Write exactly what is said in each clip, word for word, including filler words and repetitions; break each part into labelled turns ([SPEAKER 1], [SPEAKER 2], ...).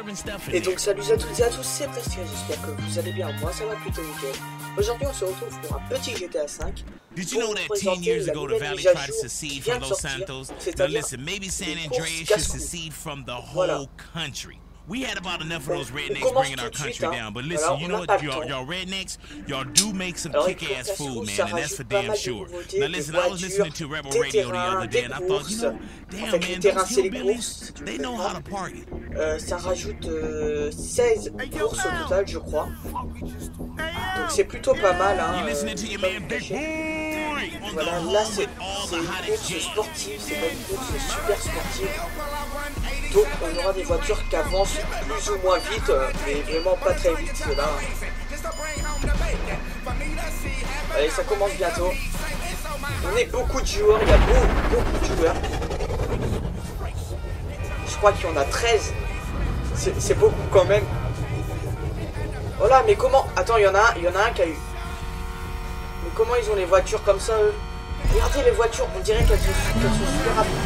[SPEAKER 1] Et donc salut à toutes et à tous, c'est Prestia, j'espère que vous allez bien, moi ça va plutôt nickel. Aujourd'hui on se retrouve pour un petit G T A cinq.
[SPEAKER 2] Did you know that ten years ago the Valley tried to secede from Los Santos? Now listen, maybe San Andreas should secede from the whole country. We had about enough of those rednecks bringing our country down, but listen, you know what, y'all rednecks, y'all do make some kick-ass food, man, and that's for damn sure. Now listen, I was listening to Rebel Radio the other day, and I thought, you know, damn, man, those hillbillies, they know how to party.
[SPEAKER 1] Euh, ça rajoute euh, seize courses au total, je crois. Donc c'est plutôt pas mal, hein. Voilà, là c'est une course sportive, c'est pas une course super sportive. Donc on aura des voitures qui avancent plus ou moins vite, mais vraiment pas très vite cela. Allez, ça commence bientôt. On est beaucoup de joueurs, il y a beaucoup, beaucoup de joueurs. Je crois qu'il y en a treize. C'est beaucoup quand même. Oh là, mais comment? Attends, il y en a un, il y en a un qui a eu. Mais comment ils ont les voitures comme ça, eux? Regardez les voitures, on dirait qu'elles sont, qu'elles sont super rapides.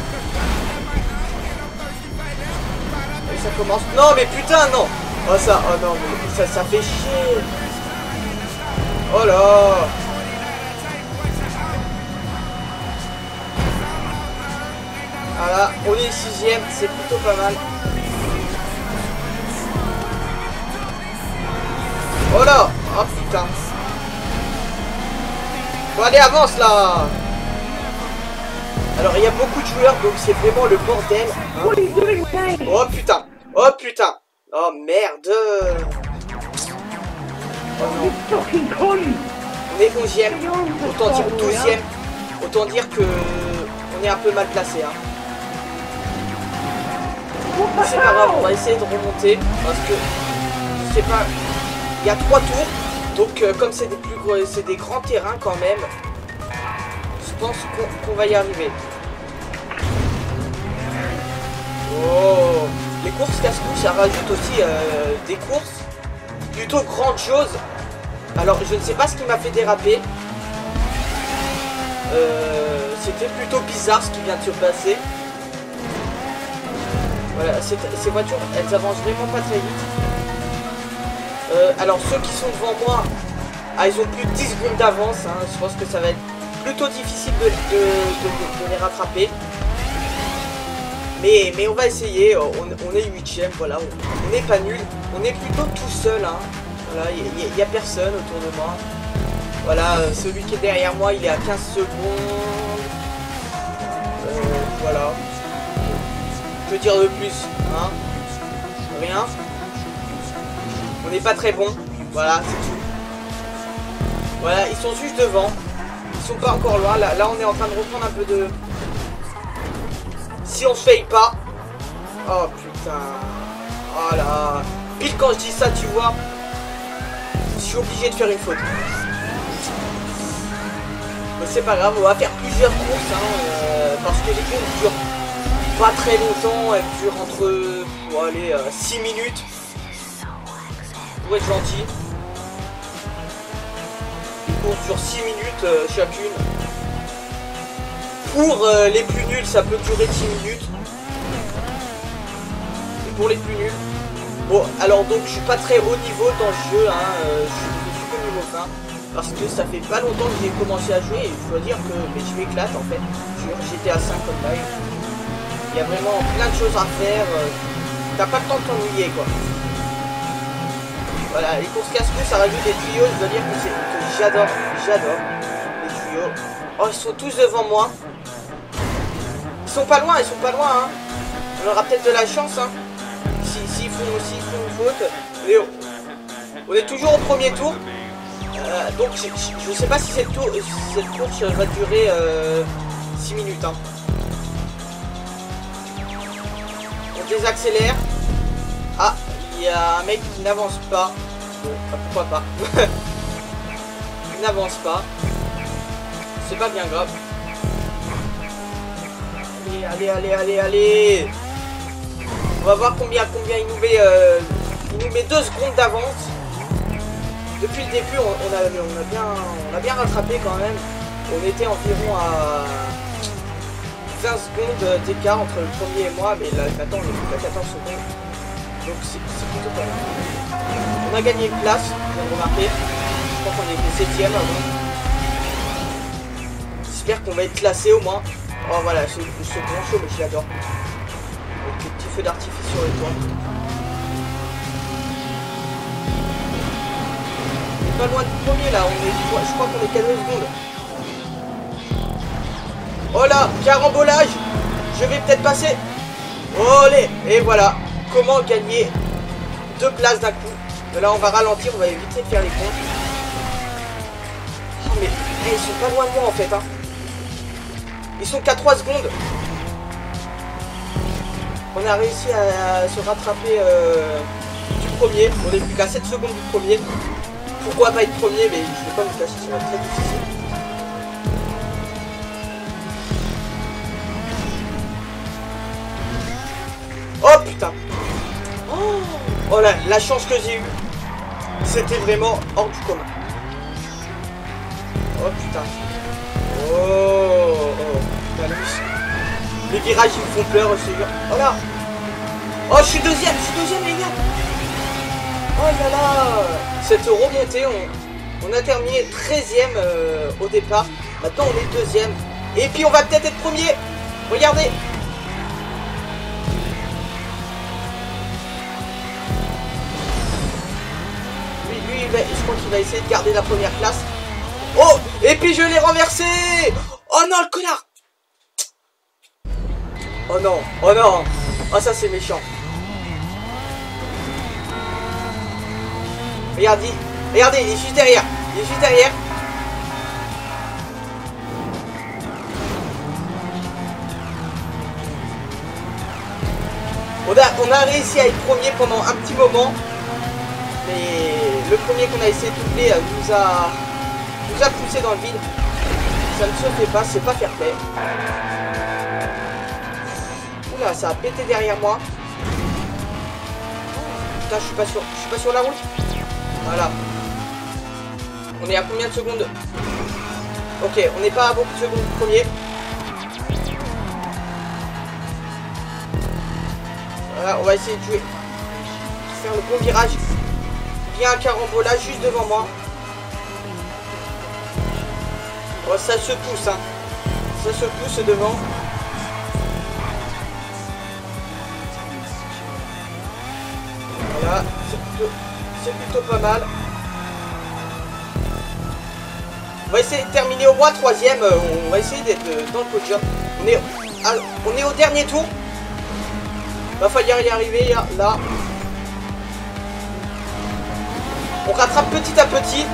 [SPEAKER 1] Et ça commence. Non, mais putain, non! Oh ça, oh non, mais ça, ça fait chier. Oh là! Voilà, on est sixième, c'est plutôt pas mal. Oh là! Oh putain! Bon allez, avance là! Alors il y a beaucoup de joueurs, donc c'est vraiment le bordel. Hein. Oh putain! Oh putain! Oh merde! Oh non. On est onzième, autant dire douzième, autant dire que on est un peu mal placé. Hein. C'est pas grave, on va essayer de remonter parce que je sais pas. Il y a trois tours, donc euh, comme c'est des plus gros, c'est des grands terrains quand même, je pense qu'on qu'on va y arriver. Oh, les courses casse-cou, ça rajoute aussi euh, des courses plutôt grandioses. Alors je ne sais pas ce qui m'a fait déraper. Euh, C'était plutôt bizarre ce qui vient de se passer. Voilà, ces, ces voitures, elles avancent vraiment pas très vite. Euh, alors ceux qui sont devant moi, ah, ils ont plus de dix secondes d'avance, hein. Je pense que ça va être plutôt difficile de, de, de, de, de les rattraper. Mais, mais on va essayer, on, on est huitième, voilà, on n'est pas nul, on est plutôt tout seul, hein. Voilà, il n'y a, a personne autour de moi. Voilà, celui qui est derrière moi, il est à quinze secondes. Euh, voilà. Que dire de plus, hein? Rien. On n'est pas très bon, voilà, c'est tout. Voilà, ils sont juste devant. Ils sont pas encore loin. Là, là, on est en train de reprendre un peu de. Si on se paye pas. Oh putain. Oh là. Pile quand je dis ça, tu vois. Je suis obligé de faire une faute. Mais c'est pas grave, on va faire plusieurs courses, hein, euh, parce que les courses durent pas très longtemps. Elles durent entre. Bon, allez, euh, six minutes. Pour être gentil. Une course sur six minutes euh, chacune. Pour euh, les plus nuls, ça peut durer dix minutes. Et pour les plus nuls. Bon, alors donc je suis pas très haut niveau dans le jeu, hein. euh, je, suis, je suis que niveau vingt. Parce que ça fait pas longtemps que j'ai commencé à jouer. Et je dois dire que mais je m'éclate en fait. Sur G T A cinq online. Il y a vraiment plein de choses à faire. Euh, T'as pas le temps de t'ennuyer quoi. Voilà, les courses casse-cou, ça rajoute des tuyaux, je dois dire que, que j'adore, j'adore les tuyaux. Oh, ils sont tous devant moi. Ils sont pas loin, ils sont pas loin, hein. On aura peut-être de la chance, hein. S'ils si, si font, si font une faute. Mais on, on est toujours au premier tour. Euh, donc, je, je sais pas si cette, tour, cette course va durer euh, six minutes, hein. On désaccélère. Ah, il y a un mec qui n'avance pas. Bon, pourquoi pas. Il n'avance pas. C'est pas bien grave. Allez, allez, allez, allez, allez. On va voir combien, combien il nous met. Euh, il nous met deux secondes d'avance. Depuis le début, on, on, a, on, a bien, on a bien rattrapé quand même. On était environ à vingt secondes d'écart entre le premier et moi. Mais là, maintenant, on est plus à quatorze secondes. Donc c'est plutôt pas mal. On a gagné une place, je viens de remarquer. Je crois qu'on était septième avant. J'espère qu'on va être classé au moins. Oh voilà, ce, ce grand show, mais je l'adore. Avec les petits feux d'artifice sur les toits. On est pas loin du premier là, on est, je crois qu'on est qu'à deux secondes. Oh là, carambolage. Je vais peut-être passer. Olé. Et voilà. Comment gagner deux places d'un coup. Là on va ralentir, on va éviter de faire les comptes. Oh mais hey, ils sont pas loin de moi en fait hein. Ils sont qu'à trois secondes. On a réussi à, à se rattraper euh, du premier. On est plus qu'à sept secondes du premier. Pourquoi pas être premier? Mais je ne vais pas me cacher, ça va être très difficile. Oh putain. Oh, oh la, la chance que j'ai eue. C'était vraiment hors du commun. Oh putain. Oh, oh. Putain, les virages ils me font peur, je te jure. Oh là. Oh je suis deuxième, je suis deuxième les gars. Oh là là. Cette remontée, on, on a terminé treizième euh, au départ. Maintenant on est deuxième. Et puis on va peut-être être premier. Regardez. Je crois qu'il va essayer de garder la première place. Oh. Et puis je l'ai renversé. Oh non le connard. Oh non. Oh non. Oh ça c'est méchant. Regardez. Regardez il est juste derrière. Il est juste derrière. On a, on a réussi à être premier pendant un petit moment. Mais le premier qu'on a essayé de doubler nous a, nous a poussé dans le vide. Ça ne se fait pas, c'est pas fair play. Oula, ça a pété derrière moi. Putain, je suis pas sur, je suis pas sur la route. Voilà. On est à combien de secondes? Ok, on n'est pas à beaucoup de secondes du premier. Voilà, on va essayer de jouer. Faire le bon virage. Il y a un carambolage juste devant moi. Oh, ça se pousse, hein. Ça se pousse devant. Voilà, c'est plutôt, c'est plutôt pas mal. On va essayer de terminer au moins troisième. On va essayer d'être dans le podium. On est, à, on est au dernier tour. Va falloir y arriver là. On rattrape petit à petit.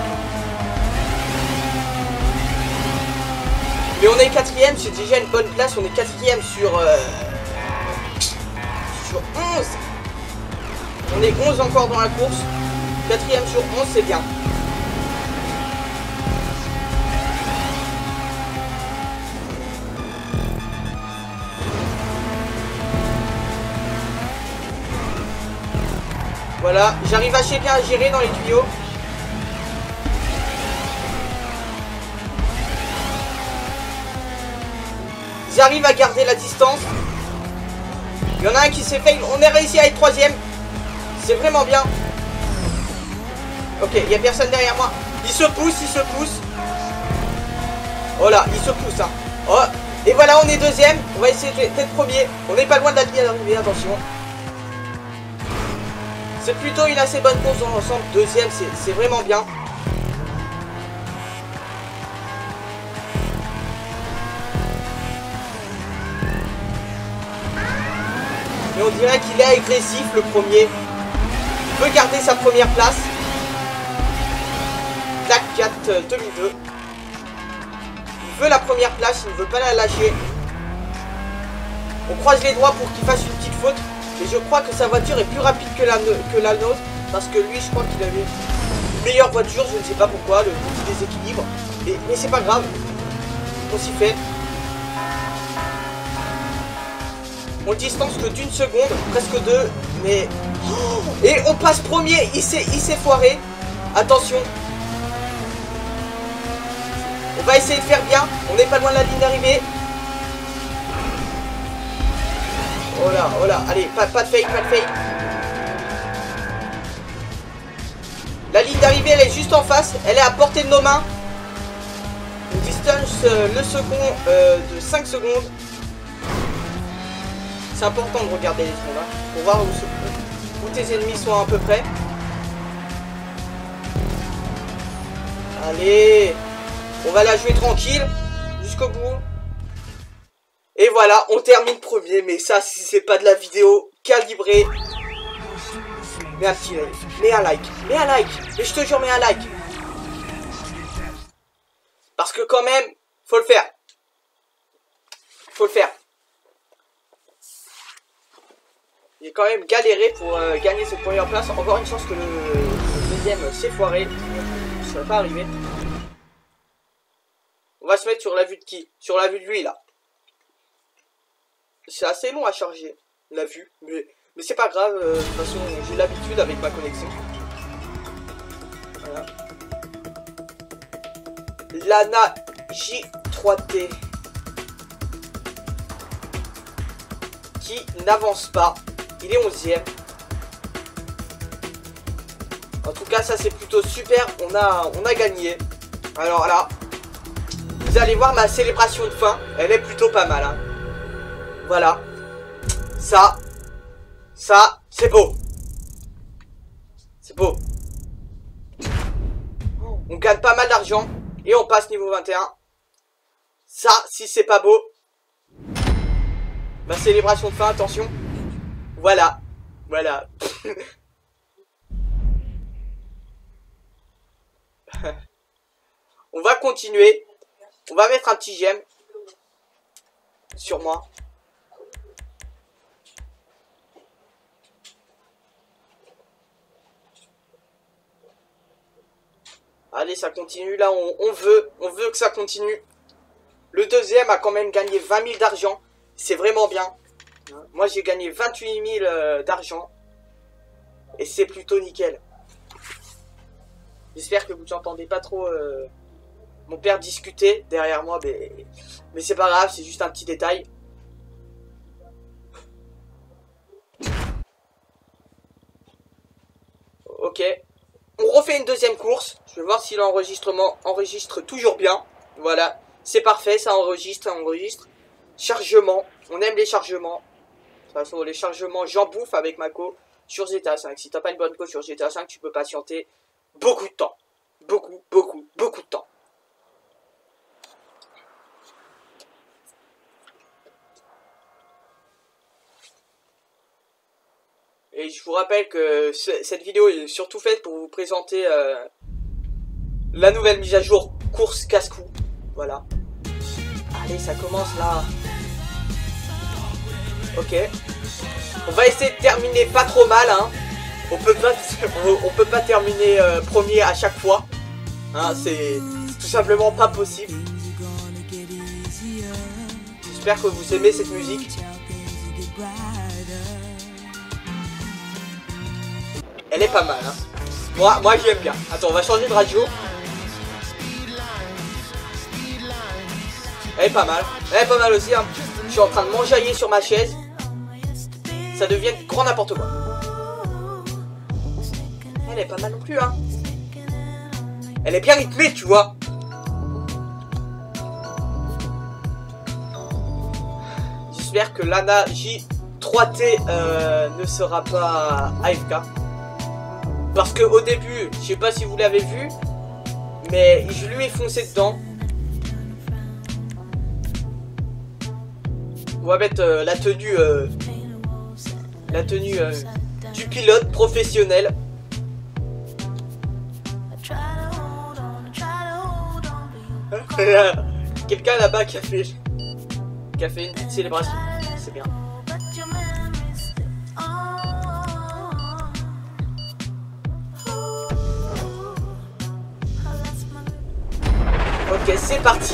[SPEAKER 1] Mais on est quatrième, c'est déjà une bonne place. On est quatrième sur, euh, sur onze. On est onze encore dans la course. Quatrième sur onze, c'est bien. Voilà, j'arrive assez bien à gérer dans les tuyaux. J'arrive à garder la distance. Il y en a un qui s'est fait. On a réussi à être troisième. C'est vraiment bien. Ok, il n'y a personne derrière moi. Il se pousse, il se pousse. Oh là, il se pousse. Hein. Oh, et voilà, on est deuxième. On va essayer d'être premier. On n'est pas loin de la ligne d'arrivée, attention. C'est plutôt une assez bonne course dans l'ensemble. Deuxième, c'est vraiment bien. Et on dirait qu'il est agressif, le premier. Il veut garder sa première place. Clac, quatre, demi-deux. Il veut la première place, il ne veut pas la lâcher. On croise les doigts pour qu'il fasse une petite faute. Et je crois que sa voiture est plus rapide que la, que la nôtre. Parce que lui, je crois qu'il avait une meilleure voiture. Je ne sais pas pourquoi. Le petit déséquilibre. Mais, mais c'est pas grave. On s'y fait. On distance que d'une seconde. Presque deux. Mais... Oh, et on passe premier. Il s'est foiré. Attention. On va essayer de faire bien. On n'est pas loin de la ligne d'arrivée. Oh là, oh là, allez, pas, pas de fake, pas de fake. La ligne d'arrivée, elle est juste en face. Elle est à portée de nos mains. Une distance, euh, le second, euh, de cinq secondes. C'est important de regarder les secondes, hein, pour voir où, où, où tes ennemis sont à peu près. Allez, on va la jouer tranquille jusqu'au bout. Et voilà, on termine premier. Mais ça, si c'est pas de la vidéo calibrée, mets un petit like, mets un like, mets un like. Et je te jure, mets un like. Parce que quand même, faut le faire. Faut le faire. J'ai quand même galéré pour euh, gagner cette première place. Encore une chance que le, le deuxième s'est foiré. Je ne serais pas arrivé. On va se mettre sur la vue de qui? Sur la vue de lui, là. C'est assez long à charger, la vue. Mais, mais c'est pas grave. Euh, de toute façon, j'ai l'habitude avec ma connexion. Voilà. Lana J trois T. Qui n'avance pas. Il est onzième. En tout cas, ça c'est plutôt super. On a, on a gagné. Alors là, vous allez voir ma célébration de fin. Elle est plutôt pas mal. Hein. Voilà. Ça, ça, c'est beau. C'est beau. On gagne pas mal d'argent. Et on passe niveau vingt et un. Ça, si c'est pas beau. Ma célébration de fin, attention. Voilà. Voilà. On va continuer. On va mettre un petit j'aime. Sur moi. Allez, ça continue. Là, on, on veut. On veut que ça continue. Le deuxième a quand même gagné vingt mille d'argent. C'est vraiment bien. Moi, j'ai gagné vingt-huit mille euh, d'argent. Et c'est plutôt nickel. J'espère que vous n'entendez pas trop euh, mon père discuter derrière moi. Mais, mais c'est pas grave, c'est juste un petit détail. Ok. On refait une deuxième course. Je vais voir si l'enregistrement enregistre toujours bien. Voilà. C'est parfait, ça enregistre, ça enregistre. Chargement. On aime les chargements. De toute façon, les chargements, j'en bouffe avec ma co sur G T A cinq. Si t'as pas une bonne co sur G T A cinq, tu peux patienter beaucoup de temps. Beaucoup, beaucoup, beaucoup de temps. Et je vous rappelle que cette vidéo est surtout faite pour vous présenter euh, la nouvelle mise à jour course casse-cou. Voilà. Allez, ça commence là. Ok. On va essayer de terminer pas trop mal, hein. On peut pas, on peut pas terminer euh, premier à chaque fois. Hein, c'est tout simplement pas possible. J'espère que vous aimez cette musique. Elle est pas mal, hein. Moi, moi j'aime bien. Attends, on va changer de radio. Elle est pas mal. Elle est pas mal aussi, hein. Je suis en train de m'enjailler sur ma chaise. Ça devient grand n'importe quoi. Elle est pas mal non plus, hein. Elle est bien rythmée, tu vois. J'espère que Lana J trois T euh, ne sera pas A F K. Parce que au début, je sais pas si vous l'avez vu, mais je lui ai foncé dedans. On va mettre euh, la tenue, euh, la tenue euh, du pilote professionnel. Quelqu'un là-bas qui a fait, qui a fait une petite célébration. C'est bien. Ok, c'est parti.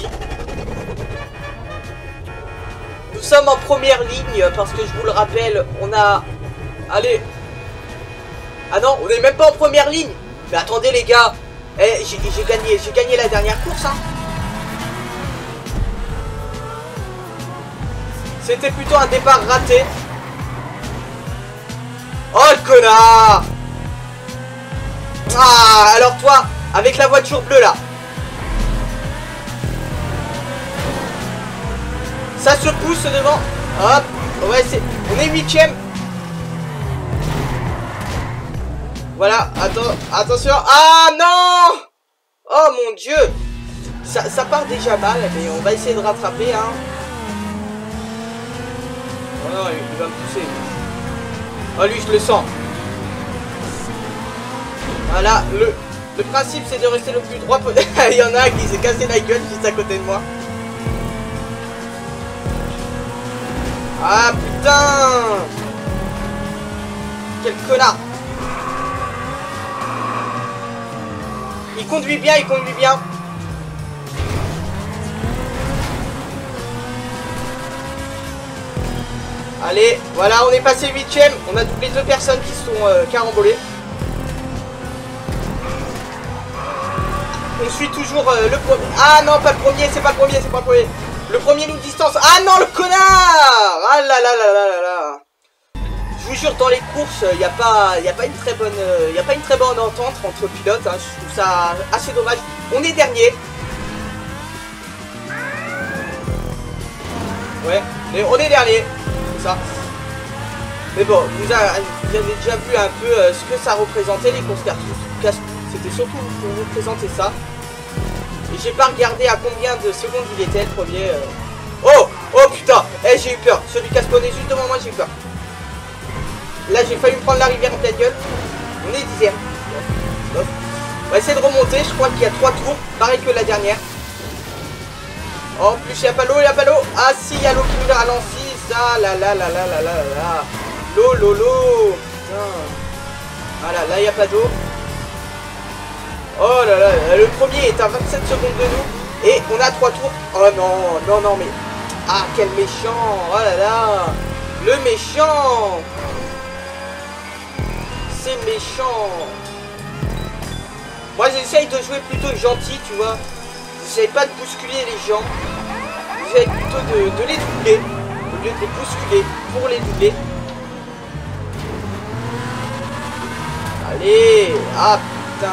[SPEAKER 1] Nous sommes en première ligne parce que je vous le rappelle, on a... Allez. Ah non, on n'est même pas en première ligne. Mais attendez les gars. Eh, j'ai gagné, j'ai gagné la dernière course, hein. C'était plutôt un départ raté. Oh le connard. Ah, alors toi, avec la voiture bleue là. Ça se pousse devant. Hop, ouais, c'est. On est huitième. Voilà, attends, attention. Ah non! Oh mon dieu! Ça, ça part déjà mal, mais on va essayer de rattraper, hein. Oh non, il va me pousser. Oh lui, je le sens. Voilà, le, le principe c'est de rester le plus droit possible. Il y en a un qui s'est cassé la gueule juste à côté de moi. Ah putain! Quel connard! Il conduit bien, il conduit bien. Allez, voilà, on est passé huitième. On a doublé deux personnes qui sont euh, carambolées. On suit toujours euh, le premier. Ah non, pas le premier, c'est pas le premier, c'est pas le premier. Le premier nous distance. Ah non, le connard! Ah là là là là là là. Je vous jure, dans les courses, il n'y a pas, y a pas une très bonne, il y a pas une très bonne entente entre pilotes. Hein. Je trouve ça assez dommage. On est dernier. Ouais, mais on est dernier. C'est ça. Mais bon, vous, a, vous avez déjà vu un peu euh, ce que ça représentait les courses casse. C'était surtout pour vous présenter ça. Et j'ai pas regardé à combien de secondes il était le premier. Euh... Oh, oh putain, eh, j'ai eu peur. Celui qui a spawné juste devant moi, j'ai eu peur. Là, j'ai failli me prendre la rivière en pleine gueule. On est dixième. On va essayer de remonter. Je crois qu'il y a trois tours. Pareil que la dernière. Oh, en plus, il n'y a pas l'eau, il n'y a pas l'eau. Ah, si, il y a l'eau qui nous ralentit. Ça, là, là, là, là, là, là, là. L'eau, l'eau, l'eau. Voilà, là, il n'y a pas d'eau. Oh là là, le premier est à vingt-sept secondes de nous. Et on a trois tours. Oh non, non, non, mais... Ah, quel méchant. Oh là là. Le méchant. C'est méchant. Moi j'essaye de jouer plutôt gentil, tu vois. J'essaye pas de bousculer les gens. J'essaye plutôt de, de les doubler au lieu de les bousculer pour les doubler. Allez. Ah putain.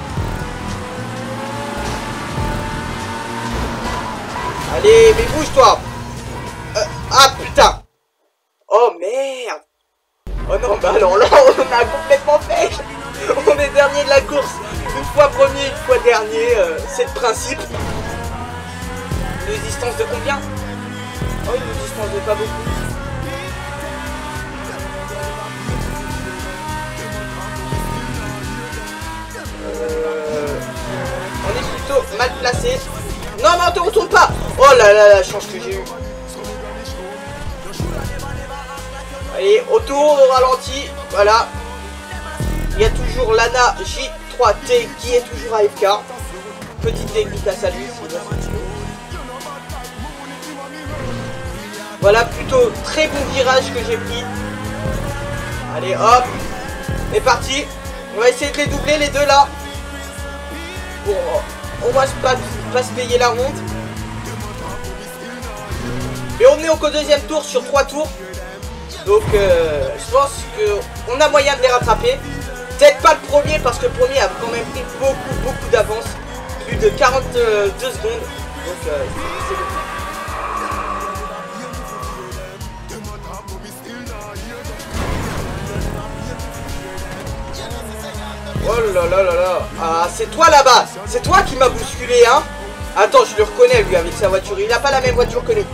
[SPEAKER 1] Allez, mais bouge-toi. euh, Ah putain. Oh merde. Oh non, bah alors là, on a complètement fait. On est dernier de la course. Une fois premier, une fois dernier. Euh, c'est le principe. Une distance de combien? Oh, une distance de pas beaucoup. Euh, on est plutôt mal placé. Non, non, te retourne pas. Oh là là, la chance que j'ai eue. Allez, auto au ralenti, voilà. Il y a toujours Lana J trois T qui est toujours A F K. Petite dédicace à lui. Voilà, plutôt très bon virage que j'ai pris. Allez, hop. C'est parti. On va essayer de les doubler les deux là. Bon, on va pas, pas se payer la honte. Mais on est au deuxième tour sur trois tours. Donc euh, je pense qu'on a moyen de les rattraper. Peut-être pas le premier parce que le premier a quand même pris beaucoup beaucoup d'avance. Plus de quarante-deux secondes. Donc euh, c'est bon. Oh là là là là. Ah, c'est toi là-bas. C'est toi qui m'as bousculé, hein. Attends, je le reconnais lui avec sa voiture. Il n'a pas la même voiture que nous.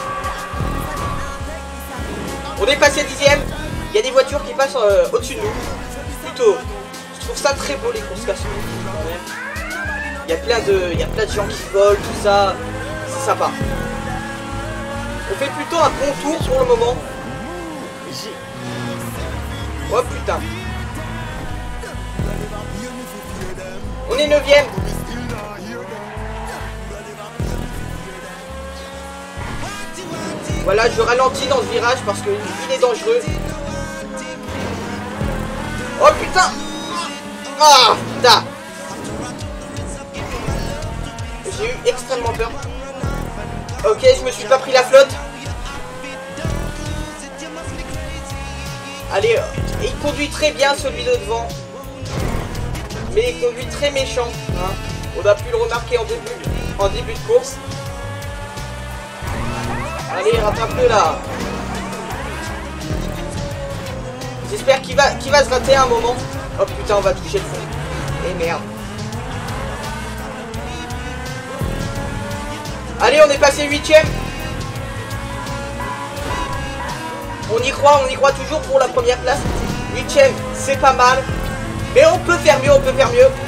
[SPEAKER 1] On est passé dixième. Il y a des voitures qui passent euh, au-dessus de nous. Plutôt, je trouve ça très beau les courses casse. Il y a plein de, il y a plein de gens qui volent, tout ça. C'est sympa. On fait plutôt un bon tour pour le moment. Oh putain. On est neuvième. Voilà, je ralentis dans ce virage parce qu'il est dangereux. Oh putain. Ah putain. J'ai eu extrêmement peur. Ok, je me suis pas pris la flotte. Allez, il conduit très bien celui de devant. mais il conduit très méchant. Hein. On a pu le remarquer en début, en début de course. Allez, rattrape-le là. J'espère qu'il va, qu'il va se rater à un moment. Oh putain, on va toucher le fond. Et merde. Allez, on est passé huitième. On y croit, on y croit toujours pour la première place. Huitième, c'est pas mal. Mais on peut faire mieux, on peut faire mieux.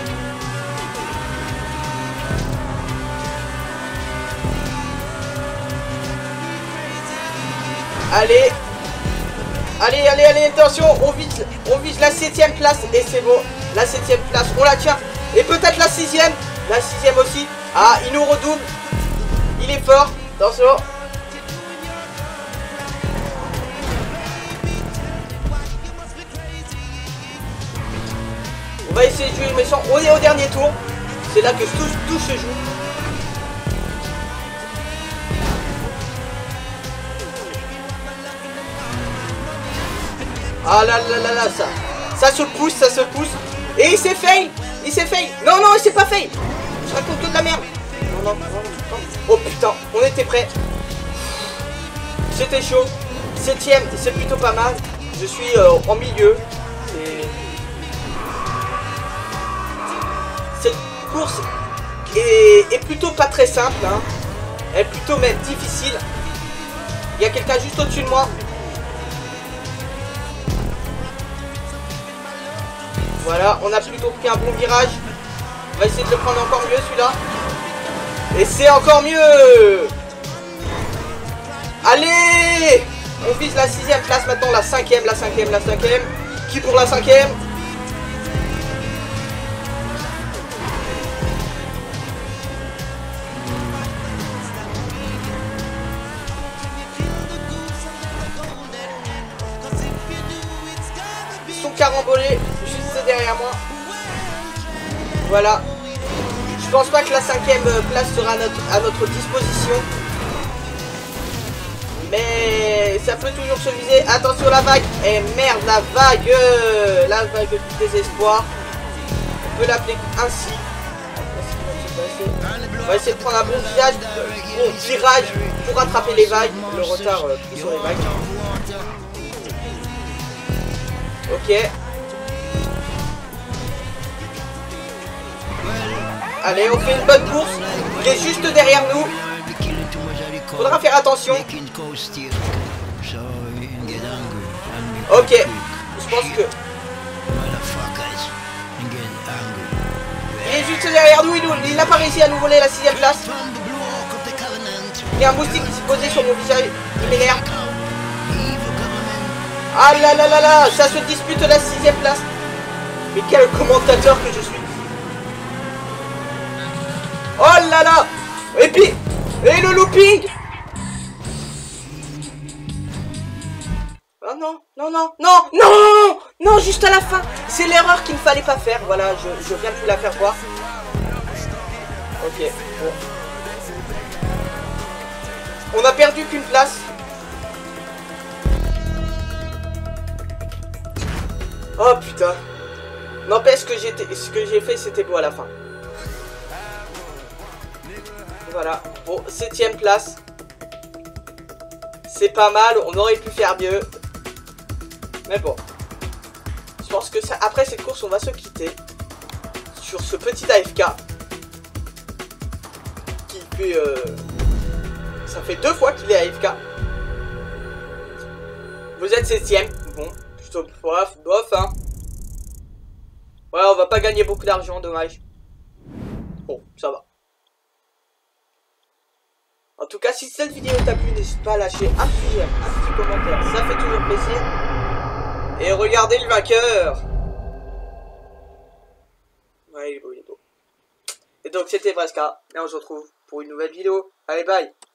[SPEAKER 1] Allez. Allez, allez, allez, attention. On vise, on vise la septième place. Et c'est bon. La septième place, on la tient. Et peut-être la sixième. La sixième aussi. Ah, il nous redouble. Il est fort. Attention. On va essayer de jouer le méchant. On est au dernier tour. C'est là que tout, tout se joue. Ah là là là là, ça. Ça se pousse, ça se pousse. Et il s'est fail. Il s'est fail. Non, non, il s'est pas fail. Je raconte que de la merde. Non, non, non, non. Oh putain, on était prêts. C'était chaud. Septième, c'est plutôt pas mal. Je suis euh, en milieu. Et... cette course est, est plutôt pas très simple. Hein. Elle est plutôt même difficile. Il y a quelqu'un juste au-dessus de moi. Voilà, on a plutôt pris un bon virage. On va essayer de le prendre encore mieux celui-là. Et c'est encore mieux. Allez. On vise la sixième place maintenant, la cinquième, la cinquième, la cinquième. Qui pour la cinquième? Ils sont carambolés juste derrière moi. Voilà. Je pense pas que la cinquième place sera à notre, à notre disposition. Mais ça peut toujours se viser. Attention la vague. Et merde, la vague. La vague du désespoir. On peut l'appeler ainsi. On va essayer de prendre un bon visage, bon virage pour rattraper les vagues. Le retard euh, pris sur les vagues. Ok. Allez, on fait une bonne course. Il est juste derrière nous. Faudra faire attention. Ok. Je pense que... il est juste derrière nous. Il n'a pas réussi à nous voler la sixième place. Il y a un moustique qui s'est posé sur mon visage. Il m'énerve. Ah là là là là. Ça se dispute la sixième place. Mais quel commentateur que je suis. Oh là là. Et puis... et le looping. Oh non, non, non, non, non. Non, juste à la fin. C'est l'erreur qu'il ne fallait pas faire. Voilà, je, je viens de vous la faire voir. Ok, bon. On a perdu qu'une place. Oh putain. N'empêche que j'étais, ce que j'ai fait, c'était beau à la fin. Voilà, bon, septième place. C'est pas mal, on aurait pu faire mieux. Mais bon. Je pense que ça, après cette course, on va se quitter. Sur ce petit A F K. Qui fait... Euh, ça fait deux fois qu'il est A F K. Vous êtes septième. Bon, plutôt bof, bof, hein. Ouais, on va pas gagner beaucoup d'argent, dommage. Bon, ça va. En tout cas, si cette vidéo t'a plu, n'hésite pas à lâcher un petit j'aime, un petit commentaire, ça fait toujours plaisir. Et regardez le vainqueur. Ouais, il est beau, il est beau. Et donc, c'était Vraska, et on se retrouve pour une nouvelle vidéo. Allez, bye.